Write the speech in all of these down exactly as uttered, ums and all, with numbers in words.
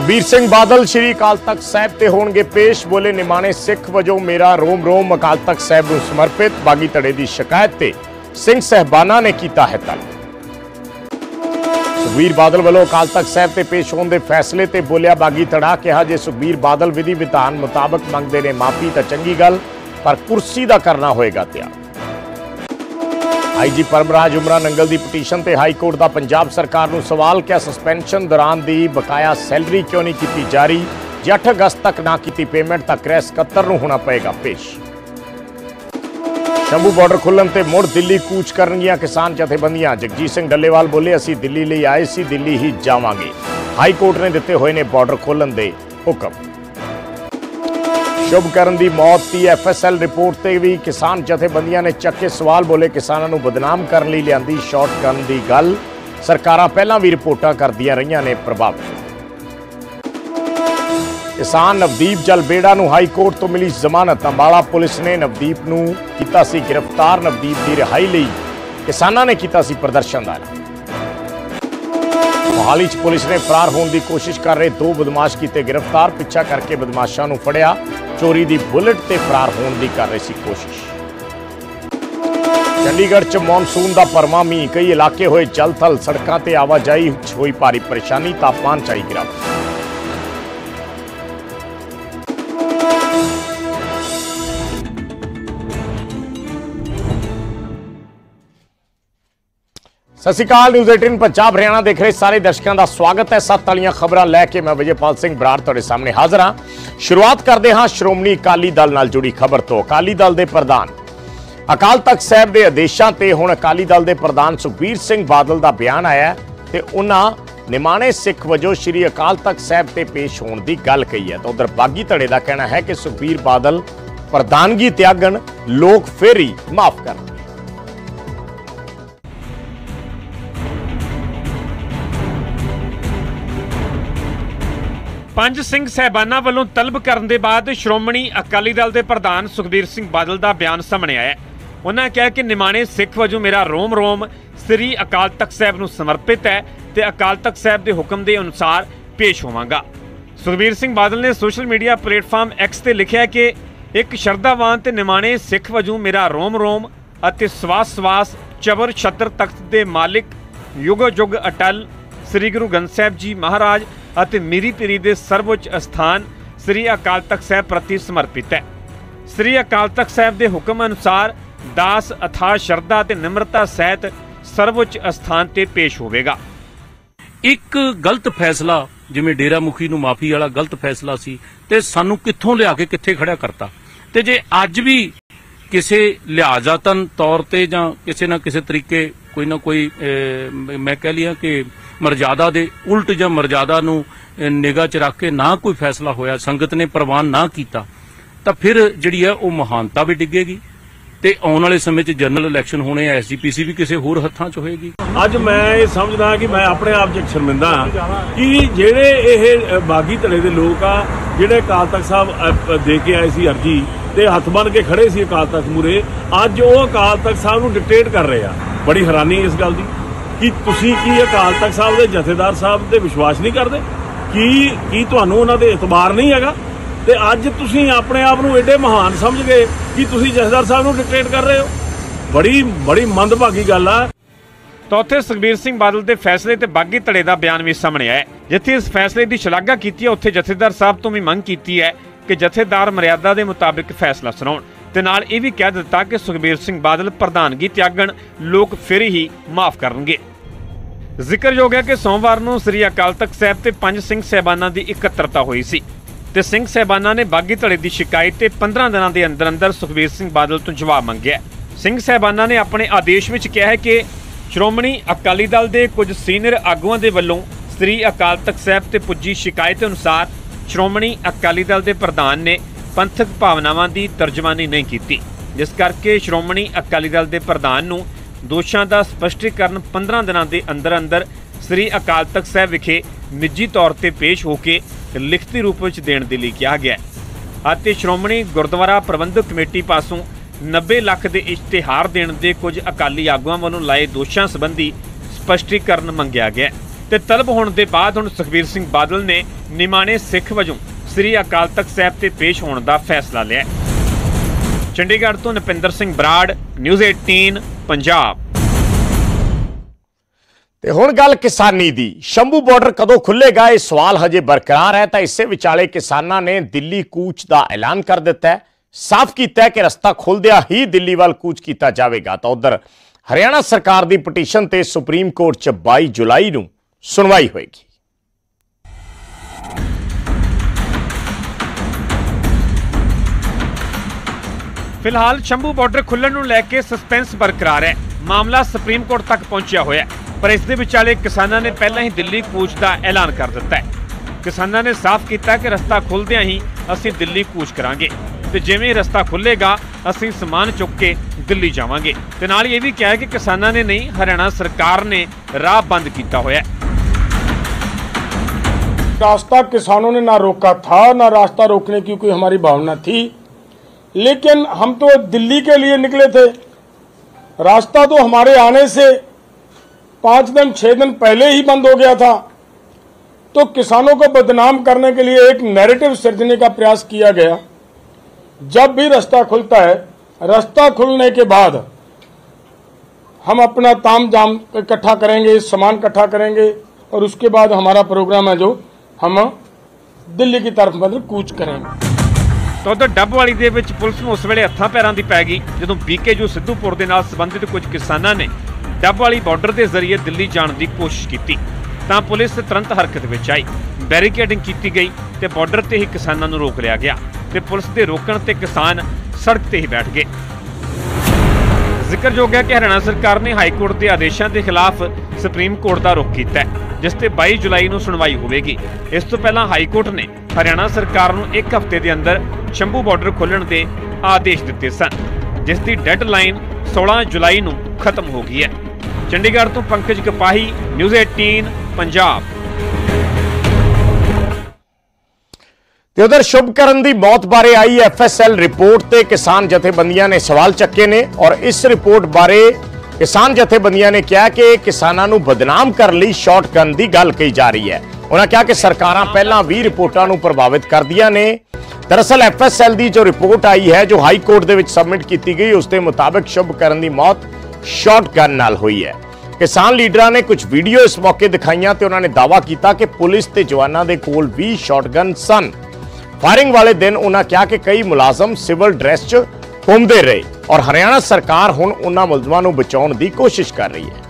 सुखबीर सिंह बादल श्री अकाल तख्त साहिब ते होणगे पेश। बोले निमाणे सिख वजों मेरा रोम रोम अकाल तख्त साहिब नूं समर्पित। बागी धड़े की शिकायत ते सिंह साहिबाना ने किया है तलब। सुखबीर बादल वालों अकाल तख्त साहिब ते पेश होने के फैसले ते बोलिया बागी धड़ा। कहा जे सुखबीर बादल विधि विधान मुताबक मंगते ने माफी तो चंगी गल, पर कुर्सी का करना होएगा त्याग। आई जी परमराज उमरा नंगल की पटीशन ते हाई कोर्ट का पंजाब सरकार नूं सवाल। क्या सस्पेंशन दौरान दी बकाया सैलरी क्यों नहीं की जारी? जे अठ अगस्त तक ना की पेमेंट तो क्रय सकत्तर नूं होना पएगा पेश। शंभू बॉर्डर खुलण ते मुड़ दिल्ली कूच करनगियां किसान जथेबंदियां। जगजीत सिंह डल्लेवाल बोले असीं दिल्ली लई आए सी, दिल्ली ही जावांगे। हाई कोर्ट ने दिते हुए ने बॉर्डर खोलण दे हुक्म। शुभकरण की मौत की एफ एस एल रिपोर्ट से भी किसान जथेबंदियां ने चक्के सवाल। बोले किसानों को बदनाम करने लिए लियांदी शॉर्ट करन की गल। सरकारां पहलां भी रिपोर्टां करदियां रहियां ने प्रभावित। किसान नवदीप जलबेड़ा नूं हाई कोर्ट तो मिली जमानत। अंबाला पुलिस ने नवदीप नूं कीता सी गिरफ्तार। नवदीप की रिहाई लई किसानां ने कीता सी प्रदर्शन दा ऐलान। मोहाली च पुलिस ने फरार होने की कोशिश कर रहे दो बदमाश किए गिरफ्तार। पिछा करके बदमाशों नूं फड़िया। चोरी की बुलेट ते फरार होने की कर रही सी कोशिश। चंडीगढ़ च मॉनसून का भरवां मींह। कई इलाके होए जल थल। सड़कों ते आवाजाही होई भारी परेशानी। तापमान च आई गिरावट। सत श्री अकाल। न्यूज़ अठारह पंजाब हरियाणा देख रहे सारे दर्शकों का स्वागत है। सत्त वालियां खबरां लैके मैं विजयपाल सिंह बराड़ तुहाडे सामने हाजिर हाँ। शुरुआत करते हाँ श्रोमणी अकाली दल नाल जुड़ी खबर तो। अकाली दल के प्रधान अकाल तख्त साहिब के आदेशों ते हुण अकाली दल के प्रधान सुखबीर सिंह बादल का बयान आया ते उन्हां निमाणे सिख वजों श्री अकाल तख्त साहिब ते पेश होने की गल कही है। तो उधर बागी धड़े का कहना है कि सुखबीर बादल प्रधानगी त्यागण, लोग फिर ही माफ कर। पंज सिंह साहिबाना वालों तलब करने के बाद श्रोमणी अकाली दल के प्रधान सुखबीर सिंह बादल का बयान सामने आया। उन्होंने कहा कि निमाणे सिख वजों मेरा रोम रोम श्री अकाल तख्त साहिब नूं समर्पित है ते अकाल तख्त साहिब के हुक्म के अनुसार पेश होवांगा। सुखबीर सिंह बादल ने सोशल मीडिया प्लेटफॉर्म एक्स ते लिखा कि एक शरधावान ते निमाणे सिख वजों मेरा रोम रोम अते सवास सवास चबर छत्र तख्त के मालिक युग युग अटल श्री गुरु ग्रंथ साहिब जी महाराज ਅਤੇ ਮੀਰੀ ਪੀਰੀ ਦੇ ਸਰਵਉੱਚ ਅਸਥਾਨ ਸ੍ਰੀ ਅਕਾਲ ਤਖਤ ਸਾਹਿਬ ਪ੍ਰਤੀ ਸਮਰਪਿਤ ਹੈ। ਸ੍ਰੀ ਅਕਾਲ ਤਖਤ ਸਾਹਿਬ ਦੇ ਹੁਕਮ ਅਨੁਸਾਰ ਦਾਸ ਅਥਾਹ ਸ਼ਰਧਾ ਤੇ ਨਿਮਰਤਾ ਸਹਿਤ ਸਰਵਉੱਚ ਅਸਥਾਨ ਤੇ ਪੇਸ਼ ਹੋਵੇਗਾ। ਇੱਕ ਗਲਤ ਫੈਸਲਾ ਜਿਵੇਂ ਡੇਰਾ ਮੁਖੀ ਨੂੰ ਮਾਫੀ ਵਾਲਾ ਗਲਤ ਫੈਸਲਾ ਸੀ ਤੇ ਸਾਨੂੰ ਕਿੱਥੋਂ ਲਿਆ ਕੇ ਕਿੱਥੇ ਖੜਿਆ ਕਰਤਾ। ਤੇ ਜੇ ਅੱਜ ਵੀ ਕਿਸੇ ਲਿਹਾਜ਼ਾਤਨ ਤੌਰ ਤੇ ਜਾਂ ਕਿਸੇ ਨਾ ਕਿਸੇ ਤਰੀਕੇ ਕੋਈ ਨਾ ਕੋਈ ਮੈਂ ਕਹਿ ਲਿਆ ਕਿ ਮਰਜ਼ਾਦਾ ਦੇ ਉਲਟ ਜਾਂ ਮਰਜ਼ਾਦਾ ਨੂੰ ਨਿਗਾਹ 'ਚ ਰੱਖ ਕੇ ਨਾ ਕੋਈ ਫੈਸਲਾ ਹੋਇਆ, ਸੰਗਤ ਨੇ ਪ੍ਰਵਾਨ ਨਾ ਕੀਤਾ, ਤਾਂ ਫਿਰ ਜਿਹੜੀ ਹੈ ਉਹ ਮਹਾਨਤਾ ਵੀ ਡਿੱਗੇਗੀ ਤੇ ਆਉਣ ਵਾਲੇ ਸਮੇਂ 'ਚ ਜਨਰਲ ਇਲੈਕਸ਼ਨ ਹੋਣੇ ਆ, ਐਸ ਜੀ ਪੀ ਸੀ ਵੀ ਕਿਸੇ ਹੋਰ ਹੱਥਾਂ 'ਚ ਹੋਏਗੀ। ਅੱਜ ਮੈਂ ਇਹ ਸਮਝਦਾ ਕਿ ਮੈਂ ਆਪਣੇ ਆਪ 'ਚ ਸ਼ਰਮਿੰਦਾ ਹਾਂ ਕਿ ਜਿਹੜੇ ਇਹ ਬਾਗੀ ਧੜੇ ਦੇ ਲੋਕ ਆ ਜਿਹੜੇ ਅਕਾਲ ਤਖਤ ਸਾਹਿਬ ਦੇ ਕੇ ਆਏ ਸੀ ਅਰਜੀ ਤੇ ਹੱਥ ਬੰਨ ਕੇ ਖੜੇ ਸੀ ਅਕਾਲ ਤਖਤ ਮੂਹਰੇ, ਅੱਜ ਉਹ ਅਕਾਲ ਤਖਤ ਸਾਹਿਬ ਨੂੰ ਡਿਕਟੇਟ ਕਰ ਰਹੇ ਆ। ਬੜੀ ਹੈਰਾਨੀ ਇਸ ਗੱਲ ਦੀ ਕਿ ਤੁਸੀਂ ਕੀ ਅਕਾਲ ਤਖਤ ਸਾਹਿਬ ਦੇ ਜਥੇਦਾਰ ਸਾਹਿਬ ਤੇ ਵਿਸ਼ਵਾਸ ਨਹੀਂ ਕਰਦੇ? ਕੀ ਕੀ ਤੁਹਾਨੂੰ ਉਹਨਾਂ ਦੇ ਇਤਬਾਰ ਨਹੀਂ ਹੈਗਾ? ਤੇ ਅੱਜ ਤੁਸੀਂ ਆਪਣੇ ਆਪ ਨੂੰ ਐਡੇ ਮਹਾਨ ਸਮਝ ਗਏ ਕਿ ਤੁਸੀਂ ਜਥੇਦਾਰ ਸਾਹਿਬ ਨੂੰ ਡਿਕਟੇਟ ਕਰ ਰਹੇ ਹੋ। ਬੜੀ ਬੜੀ ਮੰਦਭਾਗੀ ਗੱਲ ਆ। ਤਾਂ ਉੱਥੇ ਸੁਖਬੀਰ ਸਿੰਘ ਬਾਦਲ ਦੇ ਫੈਸਲੇ ਤੇ ਬਾਗੀ ਧੜੇ ਦਾ ਬਿਆਨ ਵੀ ਸਾਹਮਣੇ ਆਇਆ। ਜਿੱਥੇ ਇਸ ਫੈਸਲੇ ਦੀ ਸ਼ਲਾਘਾ ਕੀਤੀ ਹੈ, ਉੱਥੇ ਜਥੇਦਾਰ ਸਾਹਿਬ ਤੋਂ ਵੀ ਮੰਗ ਕੀਤੀ ਹੈ ਕਿ ਜਥੇਦਾਰ ਮਰਿਆਦਾ ਦੇ ਮੁਤਾਬਿਕ ਫੈਸਲਾ ਸੁਣਾਉਣ ਤੇ ਨਾਲ ਇਹ ਵੀ ਕਹਿ ਦਿੱਤਾ ਕਿ ਸੁਖਬੀਰ ਸਿੰਘ ਬਾਦਲ ਪ੍ਰਧਾਨਗੀ ਤਿਆਗਣ, ਲੋਕ ਫਿਰ ਹੀ ਮਾਫ ਕਰਨਗੇ। ਜ਼ਿਕਰਯੋਗ ਹੈ ਕਿ ਸੋਮਵਾਰ ਨੂੰ ਸ੍ਰੀ ਅਕਾਲ ਤਖਤ ਸਾਹਿਬ ਤੇ ਪੰਜ ਸਿੰਘ ਸਾਹਿਬਾਨਾਂ ਦੀ ਇਕੱਤਰਤਾ ਹੋਈ ਸੀ ਤੇ ਸਿੰਘ ਸਾਹਿਬਾਨਾਂ ਨੇ ਬਾਗੀ ਧੜੇ ਦੀ ਸ਼ਿਕਾਇਤ ਤੇ ਪੰਦਰਾਂ ਦਿਨਾਂ ਦੇ ਅੰਦਰ ਅੰਦਰ ਸੁਖਬੀਰ ਸਿੰਘ ਬਾਦਲ ਤੋਂ ਜਵਾਬ ਮੰਗਿਆ। ਸਿੰਘ ਸਾਹਿਬਾਨਾਂ ਨੇ ਆਪਣੇ ਆਦੇਸ਼ ਵਿੱਚ ਕਿਹਾ ਹੈ ਕਿ ਸ਼੍ਰੋਮਣੀ ਅਕਾਲੀ ਦਲ ਦੇ ਕੁਝ ਸੀਨੀਅਰ ਆਗੂਆਂ ਦੇ ਵੱਲੋਂ ਸ੍ਰੀ ਅਕਾਲ ਤਖਤ ਸਾਹਿਬ ਤੇ ਪੁੱਜੀ ਸ਼ਿਕਾਇਤ ਅਨੁਸਾਰ ਸ਼੍ਰੋਮਣੀ ਅਕਾਲੀ ਦਲ ਦੇ ਪ੍ਰਧਾਨ ਨੇ ਪੰਥਕ ਭਾਵਨਾਵਾਂ ਦੀ ਤਰਜਮਾਨੀ ਨਹੀਂ ਕੀਤੀ, ਜਿਸ ਕਰਕੇ ਸ਼੍ਰੋਮਣੀ ਅਕਾਲੀ ਦਲ ਦੇ ਪ੍ਰਧਾਨ ਨੂੰ ਦੋਸ਼ਾਂ ਦਾ ਸਪਸ਼ਟੀਕਰਨ ਪੰਦਰਾਂ ਦਿਨਾਂ ਦੇ ਅੰਦਰ ਅੰਦਰ ਸ੍ਰੀ ਅਕਾਲ ਤਖਤ ਸਾਹਿਬ ਵਿਖੇ ਨਿੱਜੀ ਤੌਰ ਤੇ ਪੇਸ਼ ਹੋ ਕੇ ਲਿਖਤੀ ਰੂਪ ਵਿੱਚ ਦੇਣ ਦੇ ਲਈ ਕਿਹਾ ਗਿਆ ਅਤੇ ਸ਼੍ਰੋਮਣੀ ਗੁਰਦੁਆਰਾ ਪ੍ਰਬੰਧਕ ਕਮੇਟੀ ਪਾਸੋਂ ਨੱਬੇ ਲੱਖ ਦੇ ਇਸ਼ਤਿਹਾਰ ਦੇਣ ਦੇ ਕੁਝ ਅਕਾਲੀ ਆਗੂਆਂ ਵੱਲੋਂ ਲਾਏ ਦੋਸ਼ਾਂ ਸੰਬੰਧੀ ਸਪਸ਼ਟੀਕਰਨ ਮੰਗਿਆ ਗਿਆ ਤੇ ਤਲਬ ਹੋਣ ਦੇ ਬਾਅਦ ਹੁਣ ਸੁਖਬੀਰ ਸਿੰਘ ਬਾਦਲ ਨੇ ਨਿਮਾਣੇ ਸਿੱਖ ਵਜੋਂ ਸ੍ਰੀ ਅਕਾਲ ਤਖਤ ਸਾਹਿਬ ਤੇ ਪੇਸ਼ ਹੋਣ ਦਾ ਫੈਸਲਾ ਲਿਆ। ਚੰਡੀਗੜ੍ਹ ਤੋਂ ਨਪਿੰਦਰ ਸਿੰਘ ਬਰਾੜ, ਨਿਊਜ਼ ਅਠਾਰਾਂ ਪੰਜਾਬ। ਤੇ ਹੁਣ ਗੱਲ ਕਿਸਾਨੀ ਦੀ। ਸ਼ੰਭੂ ਬਾਰਡਰ ਕਦੋਂ ਖੁੱਲੇਗਾ, ਇਹ ਸਵਾਲ ਹਜੇ ਬਰਕਰਾਰ ਹੈ। ਤਾਂ ਇਸੇ ਵਿਚਾਲੇ ਕਿਸਾਨਾਂ ਨੇ ਦਿੱਲੀ ਕੂਚ ਦਾ ਐਲਾਨ ਕਰ ਦਿੱਤਾ ਹੈ। ਸਾਫ਼ ਕੀਤਾ ਹੈ ਕਿ ਰਸਤਾ ਖੁੱਲਦਿਆਂ ਹੀ ਦਿੱਲੀ ਵੱਲ ਕੂਚ ਕੀਤਾ ਜਾਵੇਗਾ। ਤਾਂ ਉਧਰ ਹਰਿਆਣਾ ਸਰਕਾਰ ਦੀ ਪਟੀਸ਼ਨ ਤੇ ਸੁਪਰੀਮ ਕੋਰਟ 'ਚ ਬਾਈ ਜੁਲਾਈ ਨੂੰ ਸੁਣਵਾਈ ਹੋਏਗੀ। ਫਿਲਹਾਲ ਸ਼ੰਭੂ ਬਾਰਡਰ ਖੁੱਲਣ ਨੂੰ ਲੈ ਕੇ ਸਸਪੈਂਸ ਬਰਕਰਾਰ ਹੈ। ਮਾਮਲਾ ਸੁਪਰੀਮ ਕੋਰਟ ਤੱਕ ਪਹੁੰਚਿਆ ਹੋਇਆ ਹੈ, ਪਰ ਇਸ ਦੇ ਵਿਚਾਲੇ ਕਿਸਾਨਾਂ ਨੇ ਪਹਿਲਾਂ ਹੀ ਦਿੱਲੀ ਕੂਚ ਦਾ ਐਲਾਨ ਕਰ ਦਿੱਤਾ ਹੈ। ਕਿਸਾਨਾਂ ਨੇ ਸਾਫ਼ ਕੀਤਾ ਕਿ ਰਸਤਾ ਖੁੱਲਦਿਆਂ ਹੀ ਅਸੀਂ ਦਿੱਲੀ ਕੂਚ ਕਰਾਂਗੇ ਤੇ ਜਿਵੇਂ ਰਸਤਾ ਖੁੱਲੇਗਾ ਅਸੀਂ ਸਮਾਨ ਚੁੱਕ ਕੇ ਦਿੱਲੀ ਜਾਵਾਂਗੇ। ਤੇ ਨਾਲ ਇਹ ਵੀ ਕਿਹਾ ਕਿ ਕਿਸਾਨਾਂ ਨੇ ਨਹੀਂ, ਹਰਿਆਣਾ ਸਰਕਾਰ ਨੇ ਰਾਹ ਬੰਦ ਕੀਤਾ ਹੋਇਆ ਹੈ। रास्ता किसानों ने ना रोका था, ना रास्ता रोकने की कोई हमारी भावना थी, लेकिन हम तो दिल्ली के लिए निकले थे। रास्ता तो हमारे आने से पांच दिन छह दिन पहले ही बंद हो गया था। तो किसानों को बदनाम करने के लिए एक नैरेटिव सृजने का प्रयास किया गया। जब भी रास्ता खुलता है, रास्ता खुलने के बाद हम अपना ताम जाम इकट्ठा करेंगे, सामान इकट्ठा करेंगे और उसके बाद हमारा प्रोग्राम है जो हम दिल्ली की तरफ मतलब कूच करेंगे। ਤਾਂ ਉਧਰ ਡੱਬਵਾਲੀ ਦੇ ਵਿੱਚ ਪੁਲਿਸ ਨੂੰ ਉਸ ਵੇਲੇ ਹੱਥਾਂ ਪੈਰਾਂ ਦੀ ਪੈ ਗਈ ਜਦੋਂ ਬੀਕੇਯੂ ਸਿੱਧੂਪੁਰ ਦੇ ਨਾਲ ਸੰਬੰਧਿਤ ਕੁਝ ਕਿਸਾਨਾਂ ਨੇ ਡੱਬਵਾਲੀ ਬਾਰਡਰ ਦੇ ਜ਼ਰੀਏ ਦਿੱਲੀ ਜਾਣ ਦੀ ਕੋਸ਼ਿਸ਼ ਕੀਤੀ ਤਾਂ ਪੁਲਿਸ ਤੁਰੰਤ ਹਰਕਤ ਵਿੱਚ ਆਈ। ਬੈਰੀਕੇਡਿੰਗ ਕੀਤੀ ਗਈ ਤੇ ਬਾਰਡਰ ਤੇ ਹੀ ਕਿਸਾਨਾਂ ਨੂੰ ਰੋਕ ਲਿਆ ਗਿਆ ਤੇ ਪੁਲਿਸ ਦੇ ਰੋਕਣ ਤੇ ਕਿਸਾਨ ਸੜਕ ਤੇ ਹੀ ਬੈਠ ਗਏ। ਜ਼ਿਕਰਯੋਗ ਹੈ ਕਿ ਹਰਿਆਣਾ ਸਰਕਾਰ ਨੇ ਹਾਈ ਕੋਰਟ ਦੇ ਆਦੇਸ਼ਾਂ ਦੇ ਖਿਲਾਫ ਸੁਪਰੀਮ ਕੋਰਟ ਦਾ ਰੁਖ ਕੀਤਾ ਹੈ, ਜਿਸ ਤੇ ਬਾਈ ਜੁਲਾਈ ਨੂੰ ਸੁਣਵਾਈ ਹੋਵੇਗੀ। ਇਸ ਤੋਂ ਪਹਿਲਾਂ ਹਾਈ ਕੋਰਟ ਨੇ ਹਰਿਆਣਾ ਸਰਕਾਰ ਨੂੰ ਇੱਕ ਹਫ਼ਤੇ ਦੇ ਅੰਦਰ ਸ਼ੰਭੂ ਬਾਰਡਰ ਖੋਲ੍ਹਣ ਦੇ ਆਦੇਸ਼ ਦਿੱਤੇ ਸਨ, ਜਿਸ ਦੀ ਡੈਡਲਾਈਨ ਸੋਲਾਂ ਜੁਲਾਈ ਨੂੰ ਖਤਮ ਹੋ ਗਈ ਹੈ। ਚੰਡੀਗੜ੍ਹ ਤੋਂ ਪੰਕਜ ਕਪਾਹੀ, ਨਿਊਜ਼ ਅਠਾਰਾਂ ਪੰਜਾਬ। ਤੇ ਉਧਰ ਸ਼ੁਭਕਰਨ ਦੀ ਮੌਤ ਬਾਰੇ I F S L report ਤੇ ਕਿਸਾਨ ਜਥੇਬੰਦੀਆਂ ਨੇ ਸਵਾਲ ਚੱਕੇ ਨੇ ਔਰ ਇਸ ਰਿਪੋਰਟ ਬਾਰੇ ਕਿਸਾਨ ਜਥੇਬੰਦੀਆਂ ਨੇ ਕਿਹਾ ਕਿ ਕਿਸਾਨਾਂ ਨੂੰ ਬਦਨਾਮ ਕਰਨ ਲਈ ਸ਼ਾਟਗਨ ਦੀ ਗੱਲ ਕਹੀ ਜਾ ਰਹੀ ਹੈ। ਉਹਨਾਂ ਕਿਹਾ ਕਿ ਸਰਕਾਰਾਂ ਪਹਿਲਾਂ ਵੀ ਰਿਪੋਰਟਾਂ ਨੂੰ ਪ੍ਰਭਾਵਿਤ ਕਰਦੀਆਂ ਨੇ। ਦਰਅਸਲ ਐਫ ਐਸ ਐਲ ਦੀ ਜੋ ਰਿਪੋਰਟ ਆਈ ਹੈ, ਜੋ ਹਾਈ ਕੋਰਟ ਦੇ ਵਿੱਚ ਸਬਮਿਟ ਕੀਤੀ ਗਈ, ਉਸ ਦੇ ਮੁਤਾਬਕ ਸ਼ੁਭਕਰਨ ਦੀ ਮੌਤ ਸ਼ਾਟਗਨ ਨਾਲ ਹੋਈ ਹੈ। ਕਿਸਾਨ ਲੀਡਰਾਂ ਨੇ ਕੁਝ ਵੀਡੀਓ ਇਸ ਮੌਕੇ ਦਿਖਾਈਆਂ ਤੇ ਉਹਨਾਂ ਨੇ ਦਾਅਵਾ ਕੀਤਾ ਕਿ ਪੁਲਿਸ ਤੇ ਜਵਾਨਾਂ ਦੇ ਕੋਲ ਵੀ ਸ਼ਾਟਗਨ ਸਨ। ਫਾਇਰਿੰਗ ਵਾਲੇ ਦਿਨ ਉਹਨਾਂ ਕਿਹਾ ਕਿ ਕਈ ਮੁਲਾਜ਼ਮ ਸਿਵਲ ਡਰੈਸ 'ਚ ਘੁੰਮਦੇ ਰਹੇ और हरियाणा सरकार हुण उन्हां मुलजमां नूं बचाउण दी कोशिश कर रही है।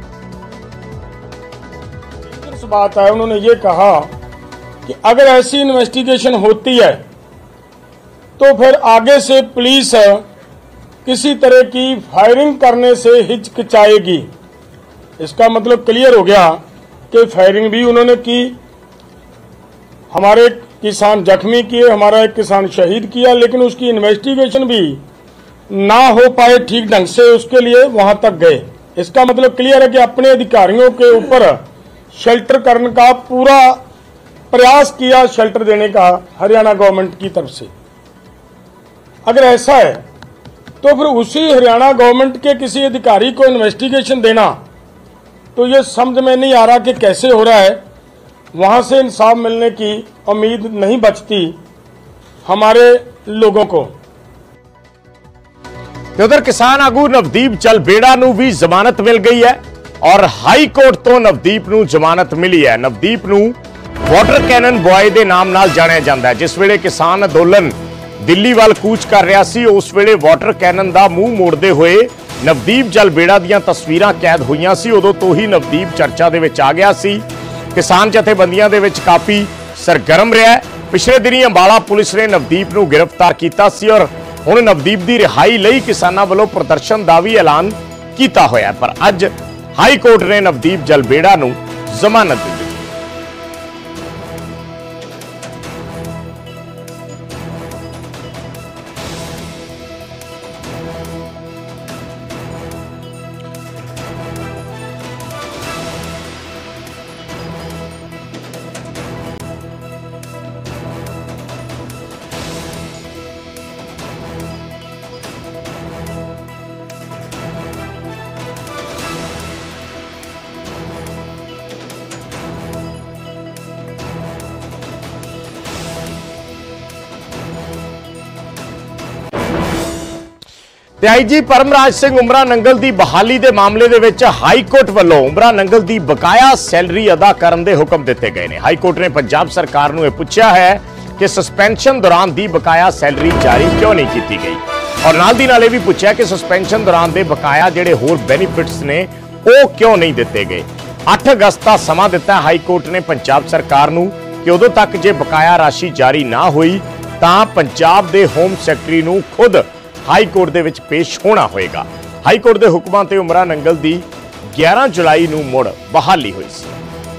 बात है, उन्होंने ये कहा कि अगर ऐसी इन्वेस्टिगेशन होती है तो फिर आगे से पुलिस किसी तरह की फायरिंग करने से हिचकिचाएगी। इसका मतलब क्लियर हो गया कि फायरिंग भी उन्होंने की, हमारे किसान जख्मी किए, हमारा एक किसान शहीद किया, लेकिन उसकी इन्वेस्टिगेशन भी ना हो पाए ठीक ढंग से, उसके लिए वहां तक गए। इसका मतलब क्लियर है कि अपने अधिकारियों के ऊपर शेल्टर करने का पूरा प्रयास किया, शेल्टर देने का हरियाणा गवर्नमेंट की तरफ से। अगर ऐसा है तो फिर उसी हरियाणा गवर्नमेंट के किसी अधिकारी को इन्वेस्टिगेशन देना तो ये समझ में नहीं आ रहा कि कैसे हो रहा है। वहां से इंसाफ मिलने की उम्मीद नहीं बचती हमारे लोगों को। उधर किसान आगू नवदीप जलबेड़ा नूं भी जमानत मिल गई है और हाई कोर्ट तो नवदीप नूं जमानत मिली है। नवदीप नूं वाटर कैनन बॉय के नाम नाल जानिया जाता है। जिस वेले किसान अंदोलन दिल्ली वाल कूच कर रहा सी, उस वेले वाटर कैनन का मूँह मोड़ते हुए नवदीप जलबेड़ा दीयां तस्वीरां कैद हुईयां सी। उदों तो ही नवदीप चर्चा दे विच आ गया सी। किसान जथेबंदियां दे विच काफ़ी सरगर्म रहा है। पिछले दिनी अंबाला पुलिस ने नवदीप नूं गिरफ्तार किया सी और हुण नवदीप की रिहाई लई किसानां वल्लों प्रदर्शन का भी ऐलान किया होया, पर अज हाई कोर्ट ने नवदीप जलबेड़ा नूं जमानत दी। ਤੇ ਆਈ ਜੀ ਪਰਮਰਾਜ ਸਿੰਘ ਉਮਰਾ ਨੰਗਲ ਦੀ ਬਹਾਲੀ ਦੇ ਮਾਮਲੇ ਦੇ ਵਿੱਚ ਹਾਈ ਕੋਰਟ ਵੱਲੋਂ ਉਮਰਾ ਨੰਗਲ ਦੀ ਬਕਾਇਆ ਸੈਲਰੀ ਅਦਾ ਕਰਨ ਦੇ ਹੁਕਮ ਦਿੱਤੇ ਗਏ ਨੇ। ਹਾਈ ਕੋਰਟ ਨੇ ਪੰਜਾਬ ਸਰਕਾਰ ਨੂੰ ਇਹ ਪੁੱਛਿਆ ਹੈ ਕਿ ਸਸਪੈਂਸ਼ਨ ਦੌਰਾਨ ਦੀ ਬਕਾਇਆ ਸੈਲਰੀ ਜਾਰੀ ਕਿਉਂ ਨਹੀਂ ਕੀਤੀ ਗਈ ਔਰ ਨਾਲ ਦੀ ਨਾਲ ਇਹ ਵੀ ਪੁੱਛਿਆ ਕਿ ਸਸਪੈਂਸ਼ਨ ਦੌਰਾਨ ਦੇ ਬਕਾਇਆ ਜਿਹੜੇ ਹੋਰ ਬੈਨੀਫਿਟਸ ਨੇ ਉਹ ਕਿਉਂ ਨਹੀਂ ਦਿੱਤੇ ਗਏ। ਅੱਠ ਅਗਸਤ ਦਾ ਸਮਾਂ ਦਿੱਤਾ ਹਾਈ ਕੋਰਟ ਨੇ ਪੰਜਾਬ ਸਰਕਾਰ ਨੂੰ ਕਿ ਉਦੋਂ ਤੱਕ ਜੇ ਬਕਾਇਆ ਰਾਸ਼ੀ ਜਾਰੀ ਨਾ ਹੋਈ ਤਾਂ ਪੰਜਾਬ ਦੇ ਹੋਮ ਸੈਕਟਰੀ ਨੂੰ ਖੁਦ ਹਾਈ ਕੋਰਟ ਦੇ ਵਿੱਚ ਪੇਸ਼ ਹੋਣਾ ਹੋਏਗਾ। ਹਾਈ ਕੋਰਟ ਦੇ ਹੁਕਮਾਂ ਤੇ ਉਮਰਾ ਨੰਗਲ ਦੀ ਗਿਆਰਾਂ ਜੁਲਾਈ ਨੂੰ ਮੁੜ ਬਹਾਲੀ ਹੋਈ ਸੀ।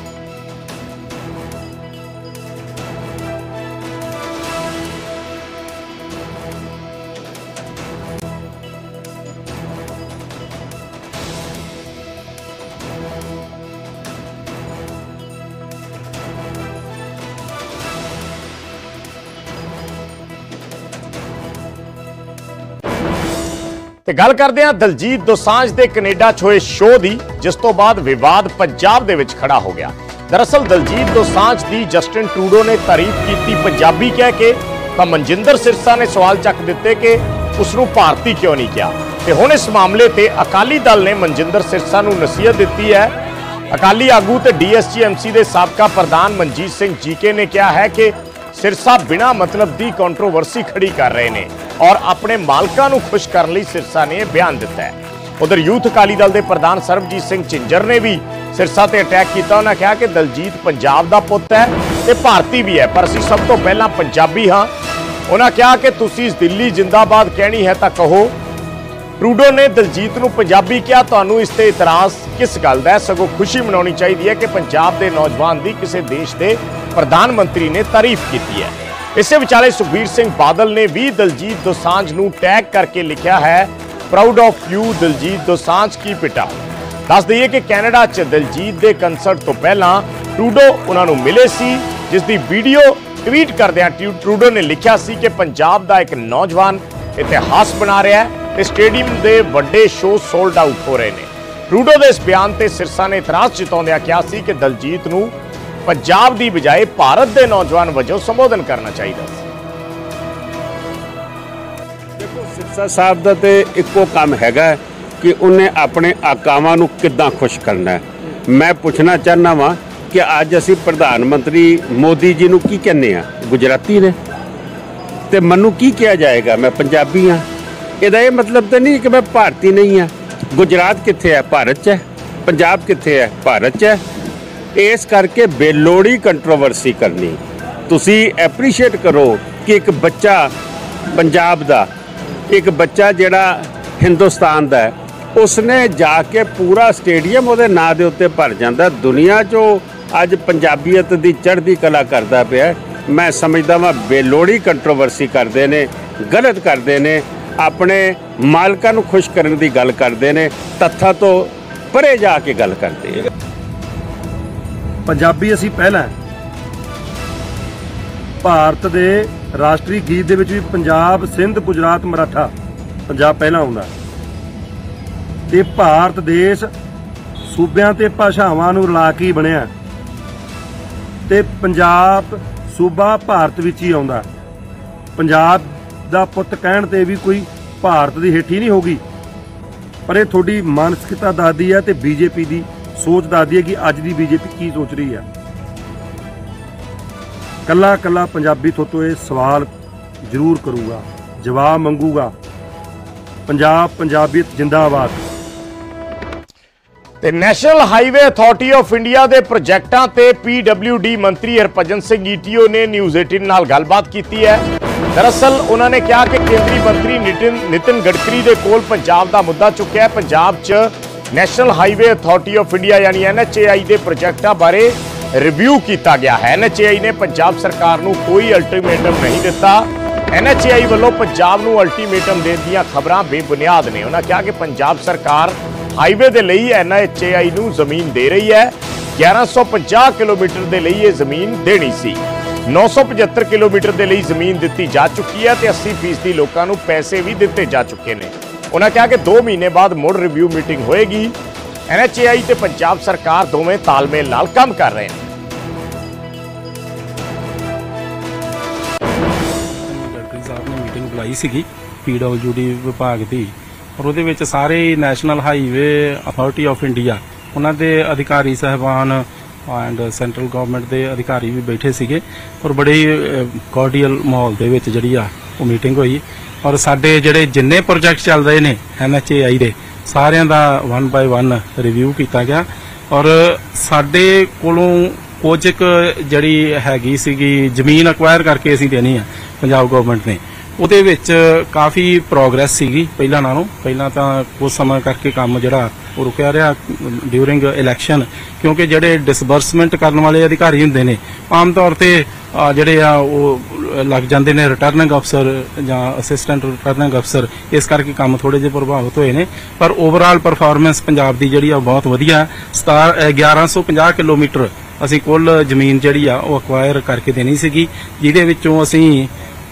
ਤੇ ਗੱਲ ਕਰਦੇ ਹਾਂ ਦਲਜੀਤ ਦੋਸਾਂਝ ਦੇ ਕੈਨੇਡਾ 'ਚ ਹੋਏ ਸ਼ੋਅ ਦੀ, ਜਿਸ ਤੋਂ ਬਾਅਦ ਵਿਵਾਦ ਪੰਜਾਬ ਦੇ ਵਿੱਚ ਖੜਾ ਹੋ ਗਿਆ। ਦਰਅਸਲ ਦਲਜੀਤ ਦੋਸਾਂਝ ਦੀ ਜਸਟਿਨ ਟਰੂਡੋ ਨੇ ਤਾਰੀਫ ਕੀਤੀ ਪੰਜਾਬੀ ਕਹਿ ਕੇ, ਤਾਂ ਮਨਜਿੰਦਰ ਸਿਰਸਾ ਨੇ ਸਵਾਲ ਚੱਕ ਦਿੱਤੇ ਕਿ ਉਸ ਨੂੰ ਭਾਰਤੀ ਕਿਉਂ ਨਹੀਂ ਕਿਹਾ। ਤੇ ਹੁਣ ਇਸ ਮਾਮਲੇ ਤੇ ਅਕਾਲੀ ਦਲ ਨੇ ਮਨਜਿੰਦਰ ਸਿਰਸਾ ਨੂੰ ਨਸੀਹਤ ਦਿੱਤੀ ਹੈ। ਅਕਾਲੀ ਆਗੂ ਤੇ ਡੀਐਸਜੀਐਮਸੀ ਦੇ ਸਾਬਕਾ ਪ੍ਰਧਾਨ ਮਨਜੀਤ ਸਿੰਘ ਜੀਕੇ ਨੇ ਕਿਹਾ ਹੈ ਕਿ ਸਿਰਸਾ ਬਿਨਾਂ ਮਤਲਬ ਦੀ ਕੰਟਰੋਵਰਸੀ ਖੜੀ ਕਰ ਰਹੇ ਨੇ ਔਰ ਆਪਣੇ ਮਾਲਕਾਂ ਨੂੰ ਖੁਸ਼ ਕਰਨ ਲਈ ਸਿਰਸਾ ਨੇ ਬਿਆਨ ਦਿੱਤਾ ਹੈ। ਉਧਰ ਯੂਥ ਅਕਾਲੀ ਦਲ ਦੇ ਪ੍ਰਧਾਨ ਸਰਬਜੀਤ ਸਿੰਘ ਝਿੰਜਰ ਨੇ ਵੀ ਸਿਰਸਾ ਤੇ ਅਟੈਕ ਕੀਤਾ। ਉਹਨਾਂ ਕਿਹਾ ਕਿ ਦਲਜੀਤ ਪੰਜਾਬ ਦਾ ਪੁੱਤ ਹੈ ਤੇ ਭਾਰਤੀ ਵੀ ਹੈ, ਪਰ ਅਸੀਂ ਸਭ ਤੋਂ ਪਹਿਲਾਂ ਪੰਜਾਬੀ ਹਾਂ। ਉਹਨਾਂ ਕਿਹਾ ਕਿ ਤੁਸੀਂ ਦਿੱਲੀ ਜਿੰਦਾਬਾਦ ਕਹਿਣੀ ਹੈ ਤਾਂ ਕਹੋ। ਟਰੂਡੋ ਨੇ ਦਲਜੀਤ ਨੂੰ ਪੰਜਾਬੀ ਕਿਹਾ, ਤੁਹਾਨੂੰ ਇਸ ਤੇ ਇਤਰਾਜ਼ ਕਿਸ ਗੱਲ ਦਾ ਹੈ? ਸਗੋਂ ਖੁਸ਼ੀ ਮਨਾਉਣੀ ਚਾਹੀਦੀ ਹੈ ਕਿ ਪੰਜਾਬ ਦੇ ਨੌਜਵਾਨ ਦੀ ਕਿਸੇ ਦੇਸ਼ ਦੇ ਪ੍ਰਧਾਨ ਮੰਤਰੀ ਨੇ ਤਾਰੀਫ ਕੀਤੀ ਹੈ। ਇਸੇ ਵਿਚਾਲੇ ਸੁਖਬੀਰ ਸਿੰਘ ਬਾਦਲ ਨੇ ਵੀ ਦਲਜੀਤ ਦੋਸਾਂਝ ਨੂੰ ਟੈਗ ਕਰਕੇ ਲਿਖਿਆ ਹੈ, proud of you Diljit Dosanjh ਕੀ ਪਿਟਾ। ਦੱਸ ਦਈਏ ਕਿ ਕੈਨੇਡਾ 'ਚ ਦਲਜੀਤ ਦੇ ਕੰਸਰਟ ਤੋਂ ਪਹਿਲਾਂ ਟਰੂਡੋ ਉਹਨਾਂ ਨੂੰ ਮਿਲੇ ਸੀ, ਜਿਸ ਦੀ ਵੀਡੀਓ ਟਵੀਟ ਕਰਦਿਆਂ ਟਰੂਡੋ ਨੇ ਲਿਖਿਆ ਸੀ ਕਿ ਪੰਜਾਬ ਦਾ ਇੱਕ ਨੌਜਵਾਨ ਇਤਿਹਾਸ ਬਣਾ ਰਿਹਾ ਹੈ ਤੇ ਸਟੇਡੀਅਮ ਦੇ ਵੱਡੇ ਸ਼ੋਅ ਸੋਲਡ ਆਊਟ ਹੋ ਰਹੇ ਨੇ। ਟਰੂਡੋ ਦੇ ਇਸ ਬਿਆਨ ਤੇ ਸਿਰਸਾ ਨੇ ਇਤਰਾਜ਼ ਜਤਾਉਂਦਿਆਂ ਕਿਹਾ ਸੀ ਕਿ ਦਲਜੀਤ ਨੂੰ ਪੰਜਾਬ ਦੀ ਬਜਾਏ ਭਾਰਤ ਦੇ ਨੌਜਵਾਨ ਵਜੋਂ ਸੰਬੋਧਨ ਕਰਨਾ ਚਾਹੀਦਾ ਸੀ। ਦੇਖੋ ਸਿਰਸਾ ਸਾਹਿਬ ਦਾ ਤੇ ਇੱਕੋ ਕੰਮ ਹੈਗਾ ਕਿ ਉਹਨੇ ਆਪਣੇ ਆਕਾਵਾਂ ਨੂੰ ਕਿੱਦਾਂ ਖੁਸ਼ ਕਰਨਾ ਹੈ। ਮੈਂ ਪੁੱਛਣਾ ਚਾਹੁੰਦਾ ਵਾਂ ਕਿ ਅੱਜ ਅਸੀਂ ਪ੍ਰਧਾਨ ਮੰਤਰੀ ਮੋਦੀ ਜੀ ਨੂੰ ਕੀ ਕਹਿੰਦੇ ਆ? ਗੁਜਰਾਤੀ ਨੇ, ਤੇ ਮੈਨੂੰ ਕੀ ਕਿਹਾ ਜਾਏਗਾ? ਮੈਂ ਪੰਜਾਬੀ ਹਾਂ। ਇਹਦਾ ਇਹ ਮਤਲਬ ਤਾਂ ਨਹੀਂ ਕਿ ਮੈਂ ਭਾਰਤੀ ਨਹੀਂ ਹਾਂ। ਗੁਜਰਾਤ ਕਿੱਥੇ ਹੈ? ਭਾਰਤ 'ਚ ਹੈ। ਪੰਜਾਬ ਕਿੱਥੇ ਹੈ? ਭਾਰਤ 'ਚ ਹੈ। ਇਸ ਕਰਕੇ ਬੇਲੋੜੀ ਕੰਟਰੋਵਰਸੀ ਕਰਨੀ। ਤੁਸੀਂ ਐਪਰੀਸ਼ੀਏਟ ਕਰੋ ਕਿ ਇੱਕ ਬੱਚਾ ਪੰਜਾਬ ਦਾ, ਇੱਕ ਬੱਚਾ ਜਿਹੜਾ ਹਿੰਦੁਸਤਾਨ ਦਾ ਹੈ, ਉਸਨੇ ਜਾ ਕੇ ਪੂਰਾ ਸਟੇਡੀਅਮ ਉਹਦੇ ਨਾਂ ਦੇ ਉੱਤੇ ਭਰ ਜਾਂਦਾ। ਦੁਨੀਆ 'ਚੋਂ ਅੱਜ ਪੰਜਾਬੀਅਤ ਦੀ ਚੜ੍ਹਦੀ ਕਲਾ ਕਰਦਾ ਪਿਆ। ਮੈਂ ਸਮਝਦਾ ਵਾਂ ਬੇਲੋੜੀ ਕੰਟਰੋਵਰਸੀ ਕਰਦੇ ਨੇ, ਗਲਤ ਕਰਦੇ ਨੇ, ਆਪਣੇ ਮਾਲਕਾਂ ਨੂੰ ਖੁਸ਼ ਕਰਨ ਦੀ ਗੱਲ ਕਰਦੇ ਨੇ, ਤੱਥਾਂ ਤੋਂ ਪਰੇ ਜਾ ਕੇ ਗੱਲ ਕਰਦੇ ਆ। ਪੰਜਾਬੀ ਅਸੀਂ ਪਹਿਲਾਂ, ਭਾਰਤ ਦੇ ਰਾਸ਼ਟਰੀ ਗੀਤ ਦੇ ਵਿੱਚ ਵੀ ਪੰਜਾਬ, ਸਿੰਧ, ਗੁਜਰਾਤ, ਮਰਾਠਾ, ਪੰਜਾਬ ਪਹਿਲਾਂ ਆਉਂਦਾ। ਤੇ ਭਾਰਤ ਦੇਸ਼ ਸੂਬਿਆਂ ਤੇ ਭਾਸ਼ਾਵਾਂ ਨੂੰ ਰਲਾ ਕੇ ਬਣਿਆ ਤੇ ਪੰਜਾਬ ਸੂਬਾ ਭਾਰਤ ਵਿੱਚ ਹੀ ਆਉਂਦਾ। ਪੰਜਾਬ ਦਾ ਪੁੱਤ ਕਹਿਣ ਤੇ ਵੀ ਕੋਈ ਭਾਰਤ ਦੀ ਹੇਠੀ ਨਹੀਂ ਹੋਗੀ। ਪਰ ਇਹ ਤੁਹਾਡੀ ਮਾਨਸਿਕਤਾ ਦੱਸਦੀ ਹੈ ਤੇ ਬੀਜੇਪੀ ਦੀ ਸੋਚ ਦੱਸਦੀ ਹੈ ਕਿ ਅੱਜ ਦੀ ਬੀਜੇਪੀ ਕੀ ਸੋਚ ਰਹੀ ਹੈ। ਕੱਲਾ ਕੱਲਾ ਪੰਜਾਬੀ ਥੋਤੋਂ ਇਹ ਸਵਾਲ ਜ਼ਰੂਰ ਕਰੂਗਾ, ਜਵਾਬ ਮੰਗੂਗਾ। ਪੰਜਾਬ ਪੰਜਾਬੀਅਤ ਜਿੰਦਾਬਾਦ। ਤੇ national highway authority of India ਦੇ ਪ੍ਰੋਜੈਕਟਾਂ ਤੇ ਪੀਡਬਲਿਊਡੀ ਮੰਤਰੀ ਹਰਭਜਨ ਸਿੰਘ ਈਟੀਓ ਨੇ ਨਿਊਜ਼ ਅਠਾਰਾਂ ਨਾਲ ਗੱਲਬਾਤ ਕੀਤੀ ਹੈ। ਦਰਅਸਲ ਉਹਨਾਂ ਨੇ ਕਿਹਾ ਕਿ ਕੇਂਦਰੀ ਮੰਤਰੀ ਨਿਤਿਨ ਨਿਤਿਨ ਗਡਕਰੀ ਦੇ ਕੋਲ ਪੰਜਾਬ ਦਾ ਮੁੱਦਾ ਚੁੱਕਿਆ ਹੈ। ਪੰਜਾਬ 'ਚ national highway authority of India ਯਾਨੀ ਐਨ ਐਚ ਏ ਆਈ ਦੇ ਪ੍ਰੋਜੈਕਟਾਂ ਬਾਰੇ ਰਿਵਿਊ ਕੀਤਾ ਗਿਆ ਹੈ। ਐਨ ਐਚ ਏ ਆਈ ਨੇ ਪੰਜਾਬ ਸਰਕਾਰ ਨੂੰ ਕੋਈ ਅਲਟੀਮੇਟਮ ਨਹੀਂ ਦਿੱਤਾ। ਐਨ ਐਚ ਏ ਆਈ ਵੱਲੋਂ ਪੰਜਾਬ ਨੂੰ ਅਲਟੀਮੇਟਮ ਦੇਣ ਦੀਆਂ ਖਬਰਾਂ ਬੇਬੁਨਿਆਦ ਨੇ। ਉਹਨਾਂ ਕਿਹਾ ਕਿ ਪੰਜਾਬ ਸਰਕਾਰ ਹਾਈਵੇ ਦੇ ਲਈ ਐਨ ਐਚ ਏ ਆਈ ਨੂੰ ਜ਼ਮੀਨ ਦੇ ਰਹੀ ਹੈ। ਗਿਆਰਾਂ ਸੌ ਪੰਜਾਹ ਕਿਲੋਮੀਟਰ ਦੇ ਲਈ ਇਹ ਜ਼ਮੀਨ ਦੇਣੀ ਸੀ। ਨੌ ਸੌ ਪਝੱਤਰ ਕਿਲੋਮੀਟਰ ਦੇ ਲਈ ਜ਼ਮੀਨ ਦਿੱਤੀ ਜਾ ਚੁੱਕੀ ਹੈ ਤੇ ਅੱਸੀ ਫੀਸਦੀ ਲੋਕਾਂ ਨੂੰ ਪੈਸੇ ਵੀ ਦਿੱਤੇ ਜਾ ਚੁੱਕੇ ਨੇ। ਉਹਨਾਂ ਕਿਹਾ ਕਿ ਦੋ ਮਹੀਨੇ ਬਾਅਦ ਮੁੜ ਰਿਵਿਊ ਮੀਟਿੰਗ ਹੋਏਗੀ। ਐਨ ਐਚ ਏ ਆਈ ਤੇ ਪੰਜਾਬ ਸਰਕਾਰ ਦੋਵੇਂ ਤਾਲਮੇਲ ਨਾਲ ਕੰਮ ਕਰ ਰਹੇ ਨੇ। ਗਡਕਰੀ ਸਾਹਿਬ ਨੇ ਮੀਟਿੰਗ ਬੁਲਾਈ ਸੀਗੀ ਪੀਡਬਲਿਊਡੀ ਵਿਭਾਗ ਦੀ, ਔਰ ਉਹਦੇ ਵਿੱਚ ਸਾਰੇ national highway authority of India ਉਹਨਾਂ ਦੇ ਅਧਿਕਾਰੀ ਸਾਹਿਬਾਨ ਐਂਡ ਸੈਂਟਰਲ ਗਵਰਨਮੈਂਟ ਦੇ ਅਧਿਕਾਰੀ ਵੀ ਬੈਠੇ ਸੀਗੇ ਔਰ ਬੜੇ ਕੋਰਡੀਅਲ ਮਾਹੌਲ ਦੇ ਵਿੱਚ ਜਿਹੜੀ ਆ ਉਹ ਮੀਟਿੰਗ ਹੋਈ ਔਰ ਸਾਡੇ ਜਿਹੜੇ ਜਿੰਨੇ ਪ੍ਰੋਜੈਕਟ ਚੱਲ ਰਹੇ ਨੇ ਐਨ ਐਚ ਏ ਆਈ ਦੇ ਸਾਰਿਆਂ ਦਾ ਵਨ ਬਾਏ ਵਨ ਰਿਵਿਊ ਕੀਤਾ ਗਿਆ ਔਰ ਸਾਡੇ ਕੋਲੋਂ ਕੁਝ ਕੁ ਜਿਹੜੀ ਹੈਗੀ ਸੀਗੀ ਜ਼ਮੀਨ ਅਕਵਾਇਰ ਕਰਕੇ ਅਸੀਂ ਦੇਣੀ ਆ ਪੰਜਾਬ ਗਵਰਨਮੈਂਟ ਨੇ ਉਹਦੇ ਵਿੱਚ ਕਾਫੀ ਪ੍ਰੋਗਰੈਸ ਸੀਗੀ ਪਹਿਲਾਂ ਨਾਲੋਂ। ਪਹਿਲਾਂ ਤਾਂ ਕੁਝ ਸਮਾਂ ਕਰਕੇ ਕੰਮ ਜਿਹੜਾ ਉਹ ਰੁਕਿਆ ਰਿਹਾ ਡਿਊਰਿੰਗ ਇਲੈਕਸ਼ਨ ਕਿਉਂਕਿ ਜਿਹੜੇ ਡਿਸਬਰਸਮੈਂਟ ਕਰਨ ਵਾਲੇ ਅਧਿਕਾਰੀ ਹੁੰਦੇ ਨੇ ਆਮ ਤੌਰ ਤੇ ਜਿਹੜੇ ਆ ਉਹ ਲੱਗ ਜਾਂਦੇ ਨੇ ਰਿਟਰਨਿੰਗ ਅਫਸਰ ਜਾਂ ਅਸਿਸਟੈਂਟ ਰਿਟਰਨਿੰਗ ਅਫਸਰ, ਇਸ ਕਰਕੇ ਕੰਮ ਥੋੜੇ ਜਿਹੇ ਪ੍ਰਭਾਵਿਤ ਹੋਏ ਨੇ। ਪਰ ਓਵਰਆਲ ਪਰਫਾਰਮੈਂਸ ਪੰਜਾਬ ਦੀ ਜਿਹੜੀ ਆ ਬਹੁਤ ਵਧੀਆ। ਗਿਆਰਾਂ ਸੌ ਪੰਜਾਹ ਕਿਲੋਮੀਟਰ ਅਸੀਂ ਕੁੱਲ ਜ਼ਮੀਨ ਜਿਹੜੀ ਆ ਉਹ ਅਕਵਾਇਰ ਕਰਕੇ ਦੇਣੀ ਸੀਗੀ, ਜਿਹਦੇ ਵਿੱਚੋਂ ਅਸੀਂ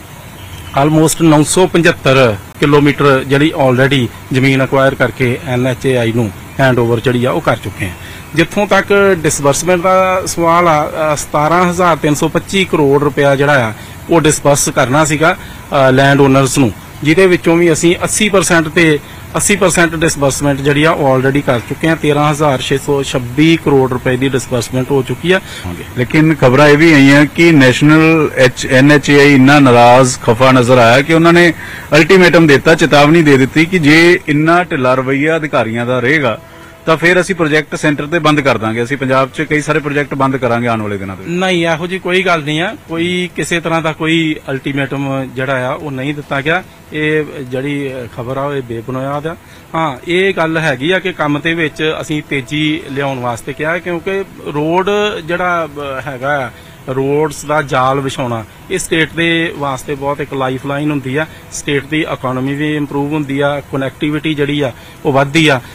ਆਲਮੋਸਟ ਨੌ ਸੌ ਪਝੱਤਰ ਕਿਲੋਮੀਟਰ ਜਿਹੜੀ ਆਲਰੇਡੀ ਜ਼ਮੀਨ ਅਕਵਾਇਰ ਕਰਕੇ ਐਨ ਐਚ ਏ ਆਈ ਨੂੰ ਹੈਂਡਓਵਰ ਜਿਹੜੀ ਆ ਉਹ ਕਰ ਚੁੱਕੇ ਹਾਂ। ਜਿੱਥੋਂ ਤੱਕ ਡਿਸਬਰਸਮੈਂਟ ਦਾ ਸਵਾਲ ਆ, ਸਤਾਰਾਂ ਹਜ਼ਾਰ ਤਿੰਨ ਸੌ ਪੱਚੀ ਕਰੋੜ ਰੁਪਇਆ ਜਿਹੜਾ ਆ ਉਹ ਡਿਸਬਰਸ ਕਰਨਾ ਸੀਗਾ ਲੈਂਡ ਓਨਰਸ ਨੂੰ, ਜਿਹਦੇ ਵਿੱਚੋਂ ਵੀ ਅਸੀਂ अस्सी परसेंट ਤੇ अस्सी परसेंट ਡਿਸਬਰਸਮੈਂਟ ਜਿਹੜੀ ਆ ਉਹ ਆਲਰੇਡੀ ਕਰ ਚੁੱਕੇ ਹਾਂ। तेरह हज़ार छह सौ छब्बीस ਕਰੋੜ ਰੁਪਏ ਦੀ ਡਿਸਬਰਸਮੈਂਟ ਹੋ ਚੁੱਕੀ ਆ। लेकिन खबरां ये भी आई हैं कि national N H A I इन्ना नाराज खफा नजर आया कि उन्होंने अल्टीमेटम दिता, चेतावनी दे दी कि जे इन्ना ढिला रवैया अधिकारियों का रहेगा ਤਾਂ ਫਿਰ ਅਸੀਂ ਪ੍ਰੋਜੈਕਟ ਸੈਂਟਰ ਤੇ ਬੰਦ ਕਰ ਦਾਂਗੇ। ਅਸੀਂ ਪੰਜਾਬ 'ਚ ਕਈ ਸਾਰੇ ਪ੍ਰੋਜੈਕਟ ਬੰਦ ਕਰਾਂਗੇ ਆਉਣ ਵਾਲੇ ਦਿਨਾਂ ਦੇ ਵਿੱਚ। ਨਹੀਂ, ਇਹੋ ਜੀ ਕੋਈ ਗੱਲ ਨਹੀਂ ਆ। ਕੋਈ ਕਿਸੇ ਤਰ੍ਹਾਂ ਦਾ ਕੋਈ ਅਲਟੀਮੇਟਮ ਜਿਹੜਾ ਆ ਉਹ ਨਹੀਂ ਦਿੱਤਾ ਗਿਆ। ਇਹ ਜਿਹੜੀ ਖਬਰ ਆ ਉਹ ਬੇਬੁਨਿਆਦ ਆ। ਹਾਂ, ਇਹ ਗੱਲ ਹੈਗੀ ਆ ਕਿ ਕੰਮ ਦੇ ਵਿੱਚ ਅਸੀਂ ਤੇਜ਼ੀ ਲਿਆਉਣ ਵਾਸਤੇ ਕਿਹਾ ਕਿਉਂਕਿ ਰੋਡ ਜਿਹੜਾ ਹੈਗਾ ਰੋਡਸ ਦਾ ਜਾਲ ਵਿਛਾਉਣਾ ਇਹ ਸਟੇਟ ਦੇ ਵਾਸਤੇ ਬਹੁਤ ਇੱਕ ਲਾਈਫ ਲਾਈਨ ਹੁੰਦੀ ਆ। ਸਟੇਟ ਦੀ ਇਕਨੋਮੀ ਵੀ ਇੰਪਰੂਵ ਹੁੰਦੀ ਆ, ਕਨੈਕਟੀਵਿਟੀ ਜਿਹੜੀ ਆ ਉਹ ਵੱਧਦੀ ਆ।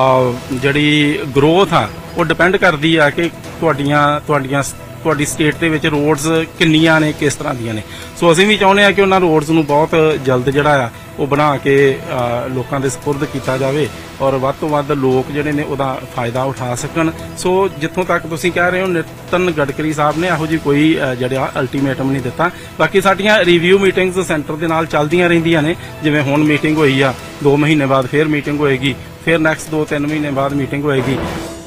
ਜਿਹੜੀ ਗਰੋਥ ਆ ਉਹ ਡਿਪੈਂਡ ਕਰਦੀ ਆ ਕਿ ਤੁਹਾਡੀਆਂ ਤੁਹਾਡੀਆਂ ਤੁਹਾਡੀ ਸਟੇਟ ਦੇ ਵਿੱਚ ਰੋਡਸ ਕਿੰਨੀਆਂ ਨੇ, ਕਿਸ ਤਰ੍ਹਾਂ ਦੀਆਂ ਨੇ। ਸੋ ਅਸੀਂ ਵੀ ਚਾਹੁੰਦੇ ਆ ਕਿ ਉਹਨਾਂ ਰੋਡਸ ਨੂੰ ਬਹੁਤ ਜਲਦ ਜਿਹੜਾ ਆ ਉਹ ਬਣਾ ਕੇ ਲੋਕਾਂ ਦੇ ਸਪੁਰਦ ਕੀਤਾ ਜਾਵੇ ਔਰ ਵੱਧ ਤੋਂ ਵੱਧ ਲੋਕ ਜਿਹੜੇ ਨੇ ਉਹਦਾ ਫਾਇਦਾ ਉਠਾ ਸਕਣ। ਸੋ ਜਿੱਥੋਂ ਤੱਕ ਤੁਸੀਂ ਕਹਿ ਰਹੇ ਹੋ, ਨਿਤਨ ਗਡਕਰੀ ਸਾਹਿਬ ਨੇ ਇਹੋ ਜਿਹੀ ਕੋਈ ਜਿਹੜਾ ਅਲਟੀਮੇਟਮ ਨਹੀਂ ਦਿੱਤਾ। ਬਾਕੀ ਸਾਡੀਆਂ ਰਿਵਿਊ ਮੀਟਿੰਗਸ ਸੈਂਟਰ ਦੇ ਨਾਲ ਚੱਲਦੀਆਂ ਰਹਿੰਦੀਆਂ ਨੇ। ਜਿਵੇਂ ਹੁਣ ਮੀਟਿੰਗ ਹੋਈ ਆ, ਦੋ ਮਹੀਨੇ ਬਾਅਦ ਫਿਰ ਮੀਟਿੰਗ ਹੋਏਗੀ, ਫਿਰ ਨੈਕਸਟ ਦੋ ਤਿੰਨ ਮਹੀਨੇ ਬਾਅਦ ਮੀਟਿੰਗ ਹੋਏਗੀ।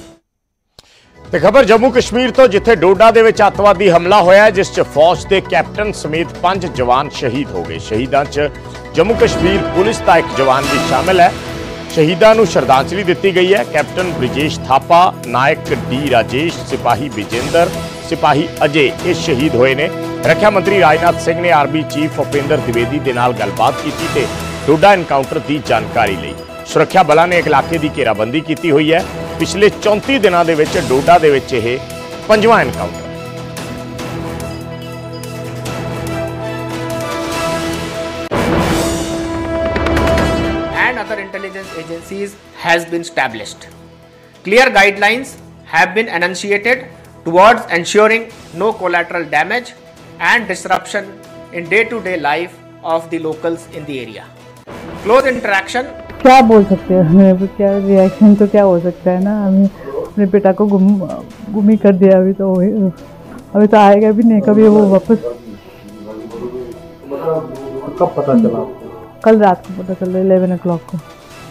ਤੇ ਖਬਰ ਜੰਮੂ ਕਸ਼ਮੀਰ ਤੋਂ, ਜਿੱਥੇ ਡੋਡਾ ਦੇ ਵਿੱਚ ਅੱਤਵਾਦੀ ਹਮਲਾ ਹੋਇਆ ਜਿਸ 'ਚ ਫੌਜ ਦੇ ਕੈਪਟਨ ਸਮੇਤ ਪੰਜ ਜਵਾਨ ਸ਼ਹੀਦ ਹੋ ਗਏ। ਸ਼ਹੀਦਾਂ 'ਚ ਜੰਮੂ ਕਸ਼ਮੀਰ ਪੁਲਿਸ ਦਾ ਇੱਕ ਜਵਾਨ ਵੀ ਸ਼ਾਮਿਲ ਹੈ। ਸ਼ਹੀਦਾਂ ਨੂੰ ਸ਼ਰਧਾਂਜਲੀ ਦਿੱਤੀ ਗਈ ਹੈ। ਕੈਪਟਨ ਬ੍ਰਿਜੇਸ਼ ਥਾਪਾ, ਨਾਇਕ ਡੀ ਰਾਜੇਸ਼, ਸਿਪਾਹੀ ਵਿਜੇਂਦਰ, ਸਿਪਾਹੀ ਅਜੇ ਇਹ ਸ਼ਹੀਦ ਹੋਏ ਨੇ। ਰੱਖਿਆ ਮੰਤਰੀ ਰਾਜਨਾਥ ਸਿੰਘ ਨੇ ਆਰਮੀ ਚੀਫ ਉਪੇਂਦਰ ਦਿਵੇਦੀ ਦੇ ਨਾਲ ਗੱਲਬਾਤ ਕੀਤੀ ਤੇ ਡੋਡਾ ਐਨਕਾਊਂਟਰ ਦੀ ਜਾਣਕਾਰੀ ਲਈ। ਸੁਰੱਖਿਆ ਬਲਾਂ ਨੇ ਇਲਾਕੇ ਦੀ ਘੇਰਾਬੰਦੀ ਕੀਤੀ ਹੋਈ ਹੈ। ਪਿਛਲੇ ਚੌਂਤੀ ਦਿਨਾਂ ਦੇ ਵਿੱਚ ਡੋਡਾ ਦੇ ਵਿੱਚ ਇਹ ਪੰਜਵਾਂ encounter. And other intelligence agencies has been established. Clear guidelines have been enunciated towards ensuring no collateral damage and disruption in day-to-day life of the locals in the area. Close interaction. क्या बोल सकते हैं हमें, क्या reaction तो क्या हो सकता है ना। हमें अपने बेटा को गुम गुम ही कर दिया। अभी तो अभी तो आएगा भी नहीं कभी वो वापस। कब पता चला? कल रात को पता चला, इलेवन ओ क्लॉक को।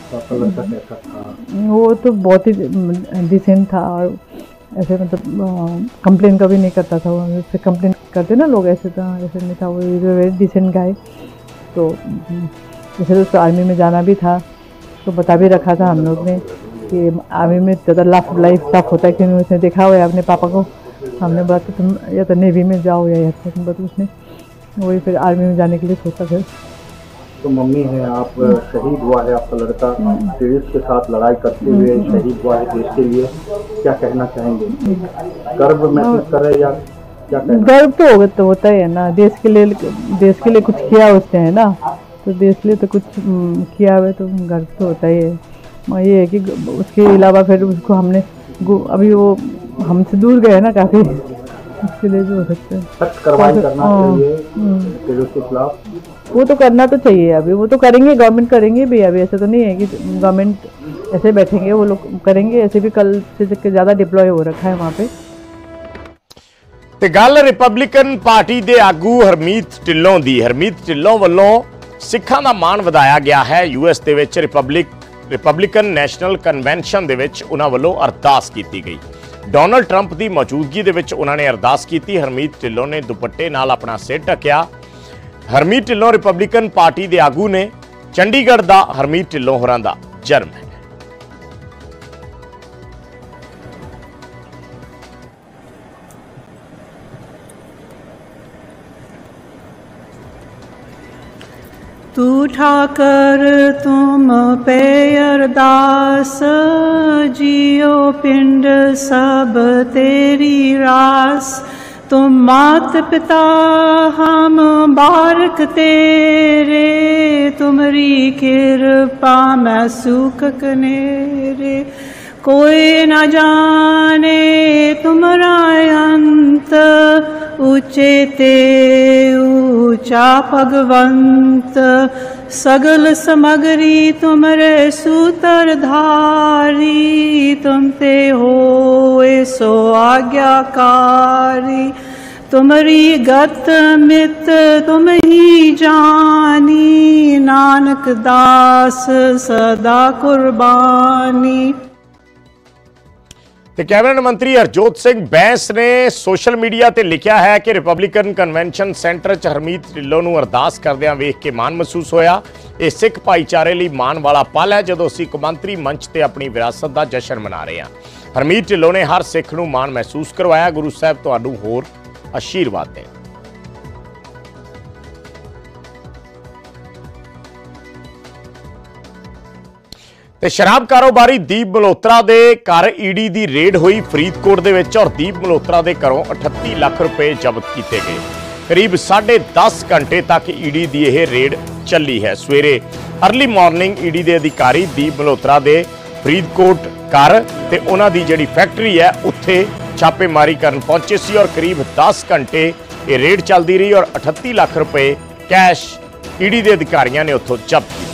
वो तो बहुत ही डिसेंट था और ऐसे मतलब कंप्लेन कभी नहीं करता था। वो उससे कंप्लेन करते ना लोग, ऐसे तो ऐसे नहीं था। वो वेरी डिसेंट गाय। तो जैसे तो उसको आर्मी में जाना भी था तो बता भी रखा था हम लोग ने कि आर्मी में ज़्यादा लाइफ लाइफ टफ होता है, क्योंकि उसने देखा हुआ है अपने पापा को। हमने बोला कि तुम या तो नेवी में जाओ या तुम, बट उसने वही फिर आर्मी में जाने के लिए सोचा। फिर तो मम्मी है, आप शहीद हुआ है आपका लड़का, टेररिस्ट के साथ लड़ाई करते हुए शहीद हुआ है देश के लिए, क्या कहना चाहेंगे? गर्व महसूस कर रहे या क्या? गर्व तो होगा, तो होता ही है ना। देश के लिए देश के लिए कुछ किया उसने है ना, तो देश के लिए तो कुछ किया हुआ तो गर्व तो होता ही है। ये है कि उसके अलावा फिर उसको हमने अभी वो हमसे दूर गए ना काफ़ी, उसके लिए भी हो सकता है। सख्त कार्रवाई करना चाहिए टेररिस्ट के खिलाफ। वो तो करना तो चाहिए, अभी वो तो करेंगे, गवर्नमेंट करेंगे भी। अभी ऐसा तो नहीं है कि गवर्नमेंट ऐसे बैठेंगे, वो लोग करेंगे। ऐसे भी कल से ज़्यादा डिप्लॉय हो रखा है वहाँ पे। ਤੇ ਗੱਲ ਰਿਪਬਲਿਕਨ ਪਾਰਟੀ ਦੇ ਆਗੂ ਹਰਮੀਤ ਢਿੱਲੋਂ ਦੀ। ਹਰਮੀਤ ਢਿੱਲੋਂ ਵੱਲੋਂ ਸਿੱਖਾਂ ਦਾ ਮਾਣ ਵਧਾਇਆ ਗਿਆ ਹੈ। ਯੂਐਸ ਦੇ ਵਿੱਚ ਰਿਪਬਲਿਕ ਰਿਪਬਲਿਕਨ ਨੈਸ਼ਨਲ ਕਨਵੈਨਸ਼ਨ ਦੇ ਵਿੱਚ ਉਹਨਾਂ ਵੱਲੋਂ ਅਰਦਾਸ ਕੀਤੀ ਗਈ। ਡੋਨਲਡ ਟਰੰਪ ਦੀ ਮੌਜੂਦਗੀ ਦੇ ਵਿੱਚ ਉਹਨਾਂ ਨੇ ਅਰਦਾਸ ਕੀਤੀ। ਹਰਮੀਤ ਢਿੱਲੋਂ ਨੇ ਦੁਪੱਟੇ ਨਾਲ ਆਪਣਾ ਸਿਰ ਢੱਕਿਆ। ਹਰਮੀਤ ਢਿੱਲੋਂ ਰਿਪਬਲਿਕਨ ਪਾਰਟੀ ਦੇ ਆਗੂ ਨੇ। ਚੰਡੀਗੜ੍ਹ ਦਾ ਹਰਮੀਤ ਢਿੱਲੋਂ ਹੋਰਾਂ ਦਾ ਜਨਮ ਹੈ। तू ठाकर तुम पे अरदास, जियो पिंड सब तेरी रास। तुम मात पिता हम बारक तेरे, तुमरी कृपा मैं सुख कनेरे। कोई न जाने तुमरा अंत, ऊंचे ते ऊंचा भगवंत। सगल समगरी तुमरे सूतर धारी, तुम ते होए सो आज्ञाकारी। तुमरी गत मित तुम ही जानी, नानक दास सदा कुर्बानी। ਤੇ ਕੈਬਨਿਟ ਮੰਤਰੀ ਹਰਜੋਤ ਸਿੰਘ ਬੈਂਸ ਨੇ ਸੋਸ਼ਲ ਮੀਡੀਆ ਤੇ ਲਿਖਿਆ ਹੈ ਕਿ ਰਿਪਬਲਿਕਨ ਕਨਵੈਨਸ਼ਨ ਸੈਂਟਰ 'ਚ ਹਰਮੀਤ ਢਿੱਲੋਂ ਨੂੰ ਅਰਦਾਸ ਕਰਦਿਆਂ ਵੇਖ ਕੇ ਮਾਣ ਮਹਿਸੂਸ ਹੋਇਆ। ਇਹ ਸਿੱਖ ਭਾਈਚਾਰੇ ਲਈ ਮਾਣ ਵਾਲਾ ਪਲ ਹੈ ਜਦੋਂ ਅਸੀਂ ਕੌਮਾਂਤਰੀ ਮੰਚ ਤੇ ਆਪਣੀ ਵਿਰਾਸਤ ਦਾ ਜਸ਼ਨ ਮਨਾ ਰਹੇ ਹਾਂ। ਹਰਮੀਤ ਢਿੱਲੋਂ ਨੇ ਹਰ ਸਿੱਖ ਨੂੰ ਮਾਣ ਮਹਿਸੂਸ ਕਰਵਾਇਆ। ਗੁਰੂ ਸਾਹਿਬ ਤੁਹਾਨੂੰ ਹੋਰ ਆਸ਼ੀਰਵਾਦ ਦੇਣ। ਤੇ ਸ਼ਰਾਬ ਕਾਰੋਬਾਰੀ ਦੀਪ ਮਲਹੋਤਰਾ ਦੇ ਘਰ ਈਡੀ ਦੀ ਰੇਡ ਹੋਈ ਫਰੀਦਕੋਟ ਦੇ ਵਿੱਚ ਔਰ ਦੀਪ ਮਲਹੋਤਰਾ ਦੇ ਘਰੋਂ ਅਠੱਤੀ ਲੱਖ ਰੁਪਏ ਜ਼ਬਤ ਕੀਤੇ ਗਏ। ਕਰੀਬ ਸਾਢੇ ਦਸ ਘੰਟੇ ਤੱਕ ਈਡੀ ਦੀ ਇਹ ਰੇਡ ਚੱਲੀ ਹੈ। ਸਵੇਰੇ ਅਰਲੀ ਮਾਰਨਿੰਗ ਈਡੀ ਦੇ ਅਧਿਕਾਰੀ ਦੀਪ ਮਲਹੋਤਰਾ ਦੇ ਫਰੀਦਕੋਟ ਘਰ ਤੇ ਉਹਨਾਂ ਦੀ ਜਿਹੜੀ ਫੈਕਟਰੀ ਹੈ ਉੱਥੇ ਛਾਪੇਮਾਰੀ ਕਰਨ ਪਹੁੰਚੇ ਸੀ ਔਰ ਕਰੀਬ ਦਸ ਘੰਟੇ ਇਹ ਰੇਡ ਚੱਲਦੀ ਰਹੀ ਔਰ ਅਠੱਤੀ ਲੱਖ ਰੁਪਏ ਕੈਸ਼ ਈਡੀ ਦੇ ਅਧਿਕਾਰੀਆਂ ਨੇ ਉੱਥੋਂ ਜ਼ਬਤ ਕੀਤੇ।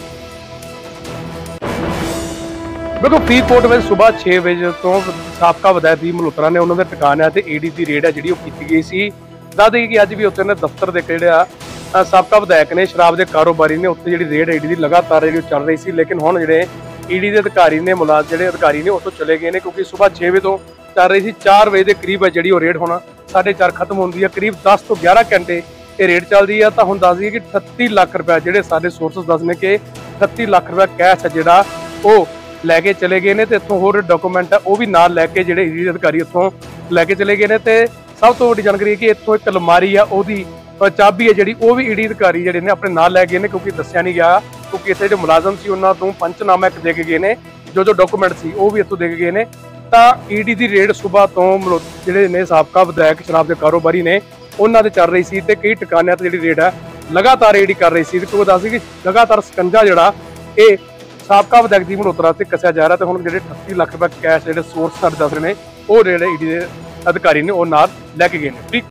देखो फरीदकोट में सुबह छे बजे तो साबका विधायक दीप मल्होत्रा ने उन्होंने ठिकाने ते ईडी की रेड है जी की गई सी। दस दें कि अज भी उत्थे ने दफ्तर के जोड़ा साबका विधायक ने शराब के कारोबारी ने उत्थे जी रेड ईडी की लगातार जी चल रही सी। लेकिन हुण जिहड़े ईडी के अधिकारी ने मुलाज जिहड़े अधिकारी ने उत्थों चले गए हैं क्योंकि सुबह छे बजे तो चल रही सी। चार बजे के करीब है जी रेड होना साढ़े चार खत्म होती है। करीब दस तो ग्यारह घंटे ये रेड चलती है। तो हुण दस दईए कि अठत्ती लख रुपया जिहड़े साडे सोर्सेस दसने कि अठत्ती लख रुपया कैश है जिहड़ा वो लैके चले गए ने। इत्थों होर डॉक्यूमेंट है वो भी नाल लैके जिहड़े ईडी अधिकारी इत्थों लैके चले गए ने। ते सब तो वड्डी जानकारी है कि इत्थों एक अलमारी है ओहदी चाबी है जिहड़ी वो भी ईडी अधिकारी जिहड़े ने अपने नाल लै गए ने क्योंकि दस्सिया नहीं गया क्योंकि इत्थे जिहड़े मुलाजम सी उन्हां तों पंचनामा एक दे के गए ने जो जो डॉक्यूमेंट सी वो भी इत्थों दे के गए ने। तां ईडी दी रेड सुबह तो जिहड़े ने साबका विधायक शराब के कारोबारी ने उन्हां दे चल रही सी ते कई ठिकानिਆਂ ते जिहड़ी रेड है लगातार ईडी कर रही सी। क्योंकि दस कि लगातार ਸਕੰਜਾ जिहड़ा ਇਹ साबका विधायक दीप मल्होत्रा से कसिया जा रहा। तो हुण जिहड़े अठत्ती लख रुपए कैश जिहड़े सोर्स साडे दस रहे ने वो जिहड़े ईडी दे अधिकारी ने वो नाल लैके गए ने।